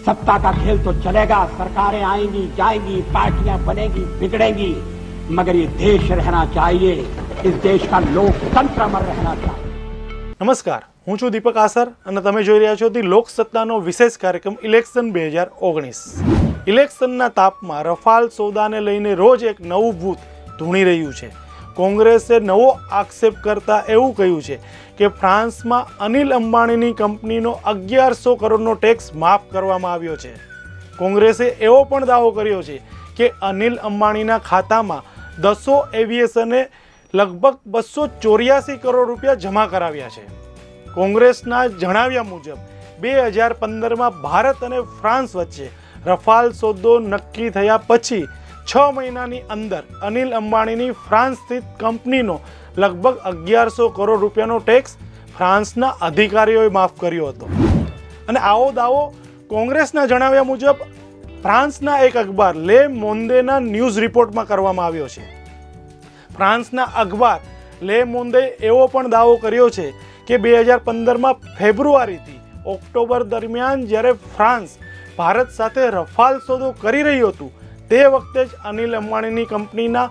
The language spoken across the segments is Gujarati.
सत्ता का खेल तो चलेगा, सरकारें आएंगी जाएंगी, पार्टियां बनेगी बिगड़ेंगी, मगर ये देश रहना चाहिए, इस देश का लोकतंत्र अमर रहना चाहिए। नमस्कार, हूँ छुं दीपक आसर અને તમે જોઈ રહ્યા છો ધી લોકસત્તાનો વિશેષ કાર્યક્રમ ઇલેક્શન 2019। ઇલેક્શનના તાપમાં રફાલ સોદાને લઈને રોજ એક નવું ભૂત ધૂણી રહ્યું છે। કોંગ્રેસે નવો આક્ષેપ કરતા એવું કહ્યું છે કે ફ્રાન્સમાં અનિલ અંબાણીની કંપનીનો 1100 કરોડનો ટેક્સ માફ કરવામાં આવ્યો છે। કોંગ્રેસે એવો પણ દાવો કર્યો છે કે અનિલ અંબાણીના ખાતામાં દસો એવિએશને લગભગ 284 કરોડ રૂપિયા જમા કરાવ્યા છે। કોંગ્રેસના જણાવ્યા મુજબ 2015માં ભારત અને ફ્રાન્સ વચ્ચે રફાલ સોદો નક્કી થયા પછી 6 મહિનાની અંદર અનિલ અંબાણીની ફ્રાન્સ સ્થિત કંપનીનો લગભગ 1100 કરોડ રૂપિયાનો ટેક્સ ફ્રાન્સના અધિકારીઓએ માફ કર્યો હતો। અને આવો દાવો કોંગ્રેસના જણાવ્યા મુજબ ફ્રાન્સના એક અખબાર લે મોન્દેના ન્યૂઝ રિપોર્ટમાં કરવામાં આવ્યો છે। ફ્રાન્સના અખબાર લે મોન્દે એવો પણ દાવો કર્યો છે કે 2015માં ફેબ્રુઆરીથી ઓક્ટોબર દરમિયાન જ્યારે ફ્રાન્સ ભારત સાથે રફાલ સોદો કરી રહ્યું હતું તે વખતે જ અનિલ અંબાણીની કંપનીના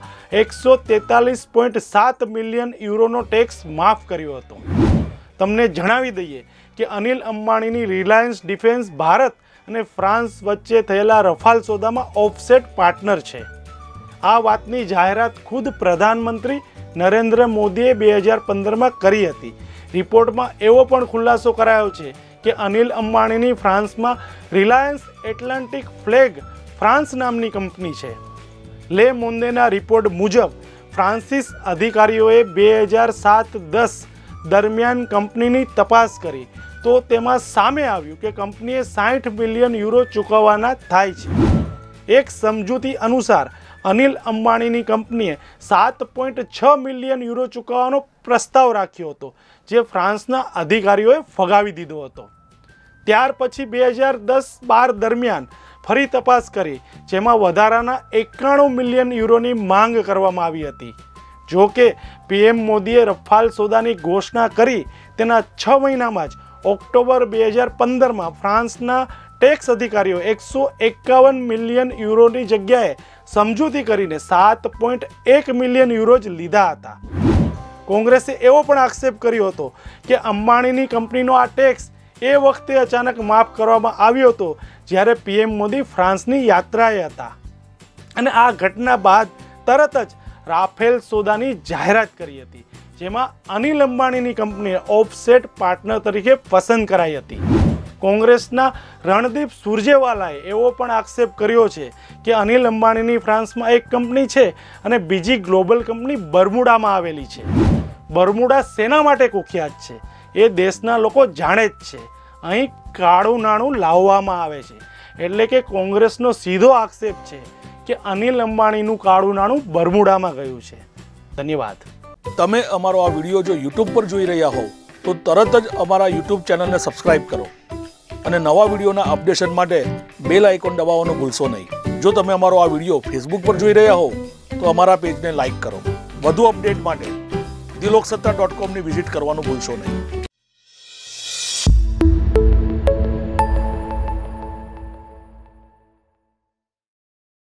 143.7 મિલિયન યુરોનો ટેક્સ માફ કર્યો હતો। તમને જણાવી દઈએ કે અનિલ અંબાણીની રિલાયન્સ ડિફેન્સ ભારત અને ફ્રાન્સ વચ્ચે થયેલા રફાલ સોદામાં ઓફસેટ પાર્ટનર છે। આ વાતની જાહેરાત ખુદ પ્રધાનમંત્રી નરેન્દ્ર મોદીએ 2015માં કરી હતી। રિપોર્ટમાં એવો પણ ખુલાસો કરાયો છે કે અનિલ અંબાણીની ફ્રાન્સમાં રિલાયન્સ એટલાન્ટિક ફ્લેગ ફ્રાન્સ નામની કંપની છે। લે મોન્દેના રિપોર્ટ મુજબ ફ્રાન્સિસ અધિકારીઓએ 2007-10 દરમિયાન કંપનીની તપાસ કરી તો તેમાં સામે આવ્યું કે કંપનીએ 60 મિલિયન યુરો ચૂકવવાના થાય છે। એક સમજૂતી અનુસાર અનિલ અંબાણીની કંપનીએ 7.6 મિલિયન યુરો ચૂકવવાનો પ્રસ્તાવ રાખ્યો હતો જે ફ્રાન્સના અધિકારીઓએ ફગાવી દીધો હતો। ત્યાર પછી 2010-12 દરમિયાન ફરી તપાસ કરી જેમાં વધારાના 91 મિલિયન યુરોની માંગ કરવામાં આવી હતી। જો કે પીએમ મોદીએ રફાલ સોદાની ઘોષણા કરી તેના 6 મહિનામાં જ ઓક્ટોબર 2015માં ફ્રાન્સના ટેક્સ અધિકારીઓ 151 મિલિયન યુરોની જગ્યાએ સમજૂતી કરીને 7.1 મિલિયન યુરો જ લીધા હતા। કોંગ્રેસે એવો પણ આક્ષેપ કર્યો હતો કે અંબાણીની કંપનીનો આ ટેક્સ એ વખતે અચાનક માફ કરવામાં આવ્યો હતો જ્યારે પીએમ મોદી ફ્રાન્સની યાત્રાએ હતા અને આ ઘટના બાદ તરત જ રાફેલ સોદાની જાહેરાત કરી હતી જેમાં અનિલ અંબાણીની કંપનીને ઓફસેટ પાર્ટનર તરીકે પસંદ કરાઈ હતી। કોંગ્રેસના રણદીપ સુરજેવાલાએ એવો પણ આક્ષેપ કર્યો છે કે અનિલ અંબાણીની ફ્રાન્સમાં એક કંપની છે અને બીજી ગ્લોબલ કંપની બર્મુડામાં આવેલી છે। બર્મુડા શેના માટે કુખ્યાત છે એ દેશના લોકો જાણે જ છે। અહીં કાળું નાણું લાવવામાં આવે છે એટલે કે કોંગ્રેસનો સીધો આક્ષેપ છે કે અનિલ અંબાણીનું કાળું નાણું બર્મુડામાં ગયું છે। ધન્યવાદ। તમે અમારો આ વિડીયો જો યુટ્યુબ પર જોઈ રહ્યા હો તો તરત જ અમારા યુટ્યુબ ચેનલને સબસ્ક્રાઇબ કરો અને નવા વિડીયોના અપડેશન માટે બેલ આઇકોન દબાવવાનું ભૂલશો નહીં। જો તમે અમારો આ વિડીયો ફેસબુક પર જોઈ રહ્યા હો તો અમારા પેજને લાઇક કરો। વધુ અપડેટ માટે theloksutta.com ની વિઝિટ કરવાનું ભૂલશો નહીં।